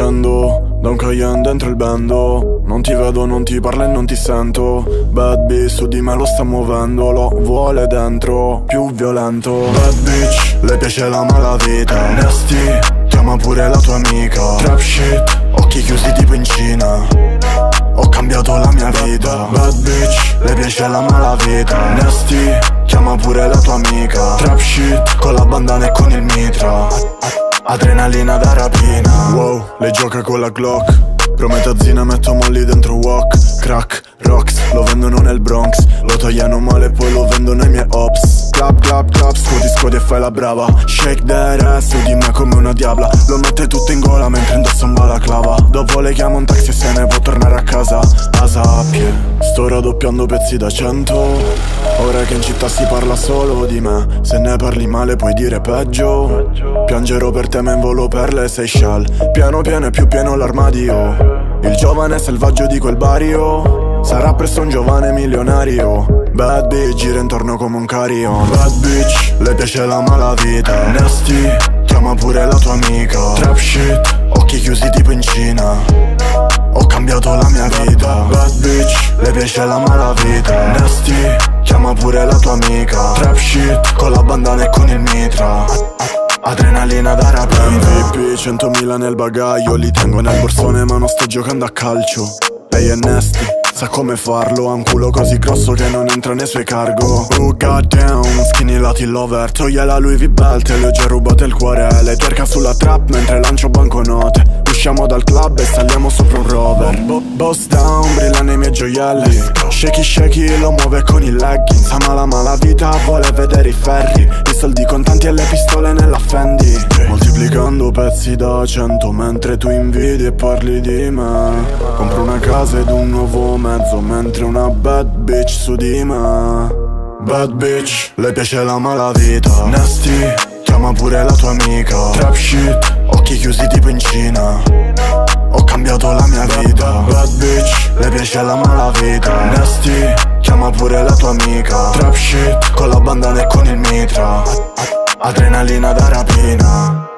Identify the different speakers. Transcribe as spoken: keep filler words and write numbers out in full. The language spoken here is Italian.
Speaker 1: scendo da un Cayenne dentro il bendo. Non ti vedo, non ti parlo e non ti sento. Bad bitch su di me lo sta muovendo. Lo vuole dentro, più violento. Bad bitch, le piace la malavita. Nasty, chiama pure la tua amica. Trap shit, occhi chiusi tipo in Cina. Ho cambiato la mia vita. Bad bitch, le piace la malavita. Nasty, chiama pure la tua amica. Trap shit, con la bandana e con il mitra. Adrenalina da rapina. Wow, le gioca con la Glock. Prometazzina metto molli dentro wok. Crack, rocks, lo vendono nel Bronx. Lo tagliano male e poi lo vendono ai miei ops. Clap, clap, clap, scudi, scudi e fai la brava. Shake that ass, su di me come una diabla. Lo mette tutto in gola mentre indossa un balaclava. Dopo le chiamo un taxi e se ne può tornare a casa. Asa a pie, sto raddoppiando pezzi da cento. Ora che in città si parla solo di me. Se ne parli male puoi dire peggio. Piangerò per te ma in volo per le Seychelles. Piano piano è più pieno l'armadio. Il giovane selvaggio di quel barrio sarà presto un giovane milionario. Bad bitch gira intorno come un carillon. Bad bitch, le piace la malavita. Nasty, chiama pure la tua amica. Trap shit, occhi chiusi tipo in Cina. Ho cambiato la mia vita. Bad bitch, le piace la malavita. Nasty, chiama pure la tua amica. Trap shit, con la bandana e con il mitra. Adrenalina da rapina. M V P, centomila nel bagaglio. Li tengo nel borsone ma non sto giocando a calcio. Lei è nasty, sa come farlo. Ha un culo così grosso che non entra nei suoi cargo. Oh goddamn, skinny lati lover. Toglie la Louis V belt e le ho già rubato il cuore. Lei twerka sulla trap mentre lancio banconote. Usciamo dal club e saliamo sopra un rover. Bo Boss down, brilla nei miei gioielli. Shaky shaky, lo muove con i leggings. Ama la malavita, vuole vedere i ferri. I soldi contanti e le pistole nella Fendi. Moltiplicando pezzi da cento mentre tu invidi e parli di me. Compro una casa ed un nuovo mezzo mentre una bad bitch su di me. Bad bitch, le piace la malavita. Nasty, chiama pure la tua amica. Trap shit, occhi chiusi tipo in Cina. Ho cambiato la mia vita. Bad bitch, le piace la malavita. Nasty, chiama pure la tua amica. Trap shit, con la bandana e con il mitra. Adrenalina da rapina.